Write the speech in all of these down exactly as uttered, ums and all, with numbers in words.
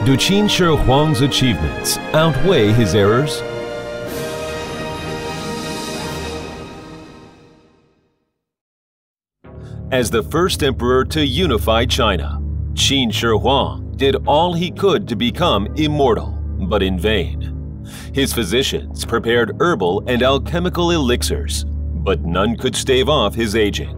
Do Qin Shi Huang's achievements outweigh his errors? As the first emperor to unify China, Qin Shi Huang did all he could to become immortal, but in vain. His physicians prepared herbal and alchemical elixirs, but none could stave off his aging.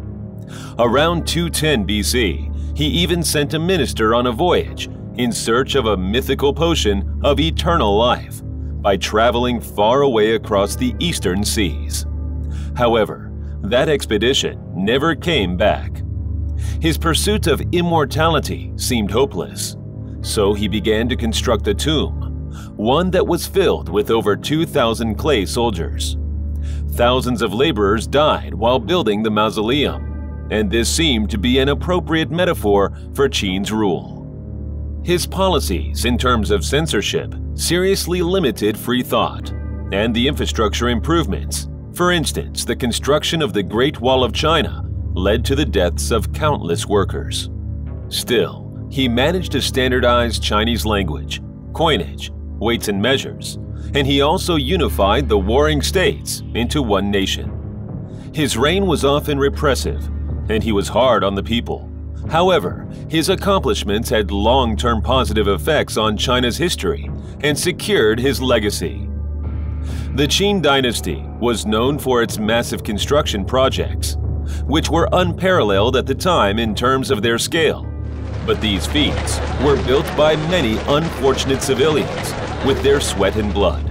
Around two ten B C, he even sent a minister on a voyage in search of a mythical potion of eternal life by traveling far away across the eastern seas. However, that expedition never came back. His pursuit of immortality seemed hopeless, so he began to construct a tomb, one that was filled with over two thousand clay soldiers. Thousands of laborers died while building the mausoleum, and this seemed to be an appropriate metaphor for Qin's rule. His policies in terms of censorship seriously limited free thought, and the infrastructure improvements, for instance, the construction of the Great Wall of China, led to the deaths of countless workers. Still, he managed to standardize Chinese language, coinage, weights and measures, and he also unified the warring states into one nation. His reign was often repressive, and he was hard on the people. However, his accomplishments had long-term positive effects on China's history and secured his legacy. The Qin dynasty was known for its massive construction projects, which were unparalleled at the time in terms of their scale. But these feats were built by many unfortunate civilians with their sweat and blood.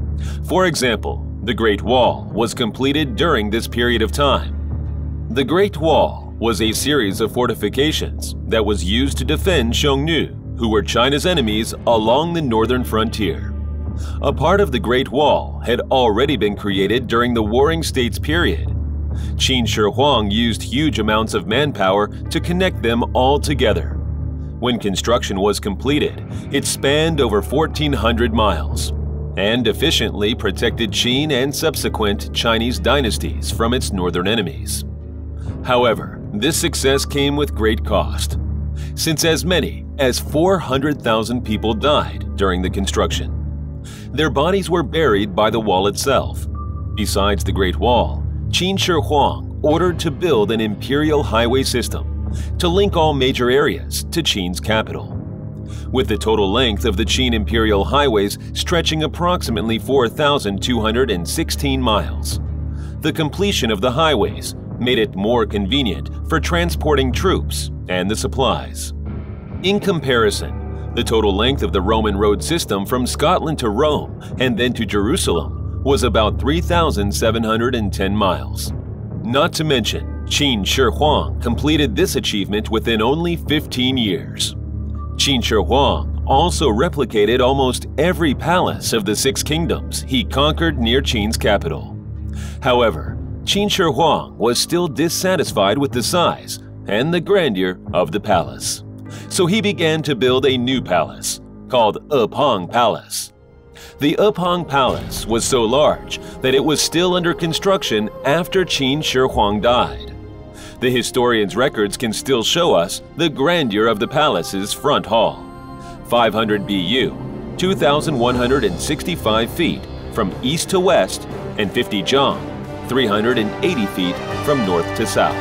For example, the Great Wall was completed during this period of time. The Great Wall was a series of fortifications that was used to defend Xiongnu, who were China's enemies along the northern frontier. A part of the Great Wall had already been created during the Warring States period. Qin Shi Huang used huge amounts of manpower to connect them all together. When construction was completed, it spanned over fourteen hundred miles and efficiently protected Qin and subsequent Chinese dynasties from its northern enemies. However, this success came with great cost, since as many as four hundred thousand people died during the construction. Their bodies were buried by the wall itself. Besides the Great Wall, Qin Shi Huang ordered to build an imperial highway system to link all major areas to Qin's capital. With the total length of the Qin imperial highways stretching approximately four thousand two hundred sixteen miles, the completion of the highways made it more convenient for transporting troops and the supplies. In comparison, the total length of the Roman road system from Scotland to Rome and then to Jerusalem was about three thousand seven hundred ten miles. Not to mention, Qin Shi Huang completed this achievement within only fifteen years. Qin Shi Huang also replicated almost every palace of the Six Kingdoms he conquered near Qin's capital. However, Qin Shi Huang was still dissatisfied with the size and the grandeur of the palace. So he began to build a new palace, called Epang Palace. The Epang Palace was so large that it was still under construction after Qin Shi Huang died. The historians' records can still show us the grandeur of the palace's front hall. five hundred B U, two thousand one hundred sixty-five feet from east to west, and fifty zhang, three hundred eighty feet from north to south.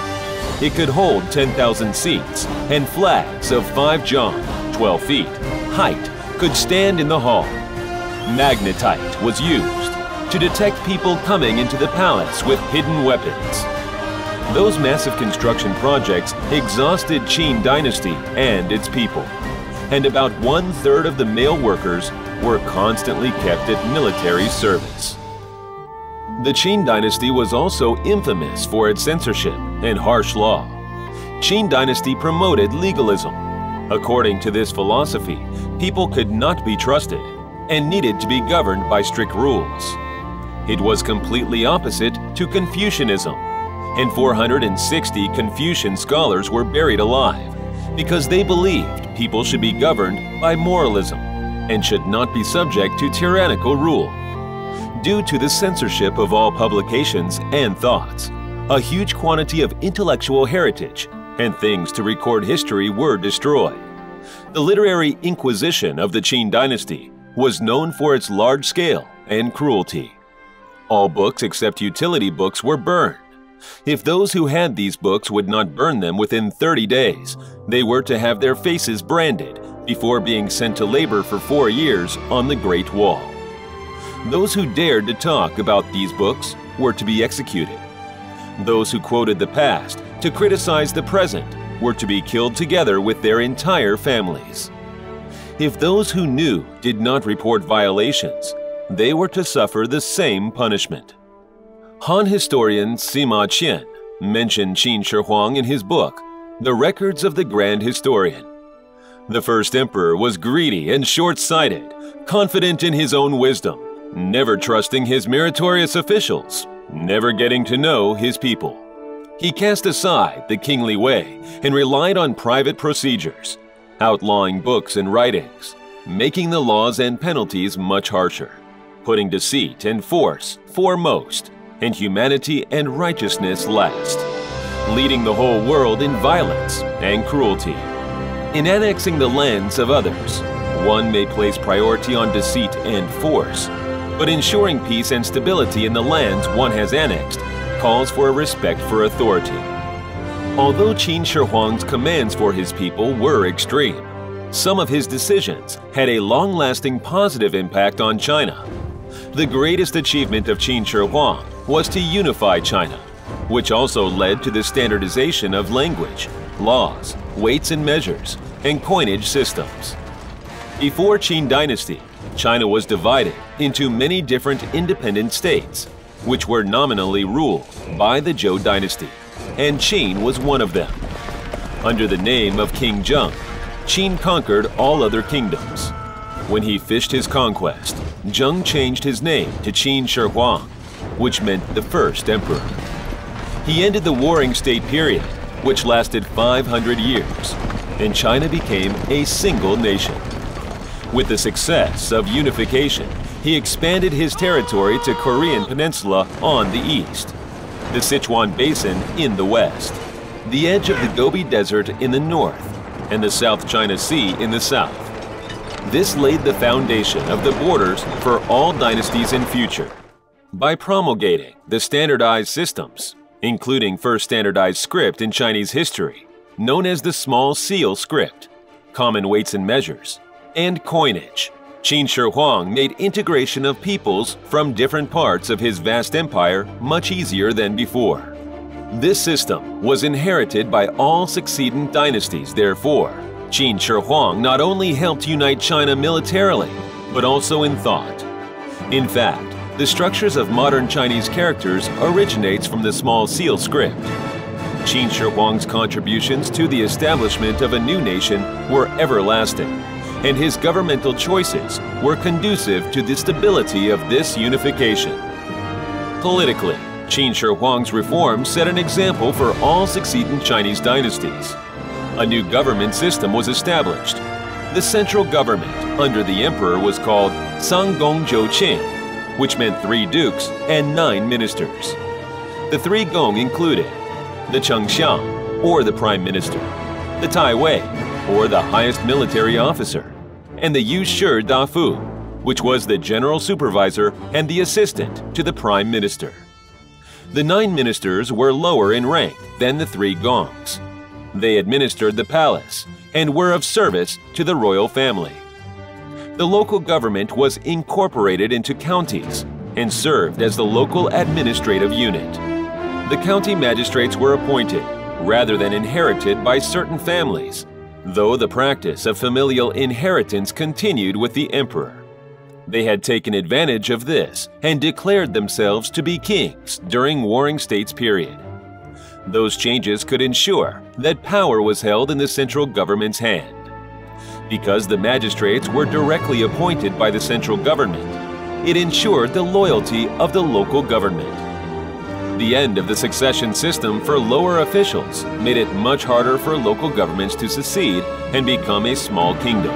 It could hold ten thousand seats, and flags of five zhang, twelve feet, height could stand in the hall. Magnetite was used to detect people coming into the palace with hidden weapons. Those massive construction projects exhausted Qin dynasty and its people, and about one-third of the male workers were constantly kept at military service. The Qin dynasty was also infamous for its censorship and harsh law. Qin dynasty promoted legalism. According to this philosophy, people could not be trusted and needed to be governed by strict rules. It was completely opposite to Confucianism, and four hundred sixty Confucian scholars were buried alive because they believed people should be governed by moralism and should not be subject to tyrannical rule. Due to the censorship of all publications and thoughts, a huge quantity of intellectual heritage and things to record history were destroyed. The literary inquisition of the Qin dynasty was known for its large scale and cruelty. All books except utility books were burned. If those who had these books would not burn them within thirty days, they were to have their faces branded before being sent to labor for four years on the Great Wall. Those who dared to talk about these books were to be executed. Those who quoted the past to criticize the present were to be killed together with their entire families. If those who knew did not report violations, they were to suffer the same punishment. Han historian Sima Qian mentioned Qin Shi Huang in his book, The Records of the Grand Historian. The first emperor was greedy and short-sighted, confident in his own wisdom, never trusting his meritorious officials, never getting to know his people. He cast aside the kingly way and relied on private procedures, outlawing books and writings, making the laws and penalties much harsher, putting deceit and force foremost, and humanity and righteousness last, leading the whole world in violence and cruelty. In annexing the lands of others, one may place priority on deceit and force, but ensuring peace and stability in the lands one has annexed calls for a respect for authority. Although Qin Shi Huang's commands for his people were extreme, some of his decisions had a long-lasting positive impact on China. The greatest achievement of Qin Shi Huang was to unify China, which also led to the standardization of language, laws, weights and measures, and coinage systems. Before Qin dynasty, China was divided into many different independent states, which were nominally ruled by the Zhou dynasty, and Qin was one of them. Under the name of King Zheng, Qin conquered all other kingdoms. When he finished his conquest, Zheng changed his name to Qin Shi Huang, which meant the first emperor. He ended the Warring State period, which lasted five hundred years, and China became a single nation. With the success of unification, he expanded his territory to Korean Peninsula on the east, the Sichuan Basin in the west, the edge of the Gobi Desert in the north, and the South China Sea in the south. This laid the foundation of the borders for all dynasties in future. By promulgating the standardized systems, including first standardized script in Chinese history, known as the Small Seal script, common weights and measures, and coinage, Qin Shi Huang made integration of peoples from different parts of his vast empire much easier than before. This system was inherited by all succeeding dynasties. Therefore, Qin Shi Huang not only helped unite China militarily, but also in thought. In fact, the structures of modern Chinese characters originates from the Small Seal script. Qin Shi Huang's contributions to the establishment of a new nation were everlasting, and his governmental choices were conducive to the stability of this unification. Politically, Qin Shi Huang's reforms set an example for all succeeding Chinese dynasties. A new government system was established. The central government under the emperor was called Sanggong Zhouqing, which meant three dukes and nine ministers. The three gong included the Chengxiang, or the prime minister, the Tai Wei, or the highest military officer, and the Yu Shi Dafu, which was the general supervisor and the assistant to the prime minister. The nine ministers were lower in rank than the three gongs. They administered the palace and were of service to the royal family. The local government was incorporated into counties and served as the local administrative unit. The county magistrates were appointed rather than inherited by certain families, though the practice of familial inheritance continued with the emperor. They had taken advantage of this and declared themselves to be kings during Warring States period. Those changes could ensure that power was held in the central government's hand. Because the magistrates were directly appointed by the central government, it ensured the loyalty of the local government. The end of the succession system for lower officials made it much harder for local governments to secede and become a small kingdom,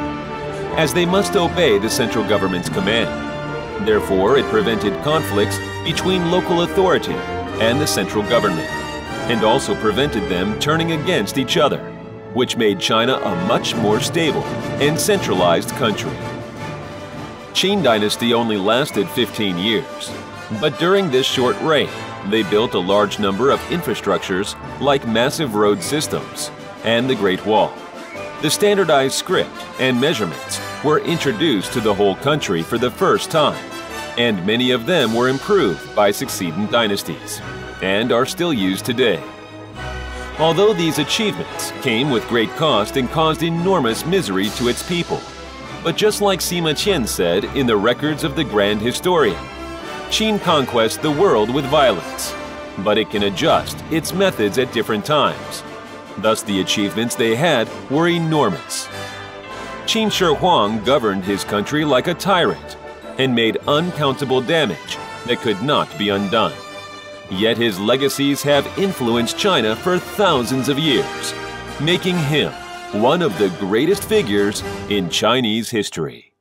as they must obey the central government's command. Therefore, it prevented conflicts between local authority and the central government, and also prevented them turning against each other. which made China a much more stable and centralized country. Qin dynasty only lasted fifteen years, but during this short reign, they built a large number of infrastructures like massive road systems and the Great Wall. The standardized script and measurements were introduced to the whole country for the first time, and many of them were improved by succeeding dynasties and are still used today. Although these achievements came with great cost and caused enormous misery to its people, but just like Sima Qian said in the Records of the Grand Historian, Qin conquests the world with violence, but it can adjust its methods at different times. Thus the achievements they had were enormous. Qin Shi Huang governed his country like a tyrant and made uncountable damage that could not be undone. Yet his legacies have influenced China for thousands of years, making him one of the greatest figures in Chinese history.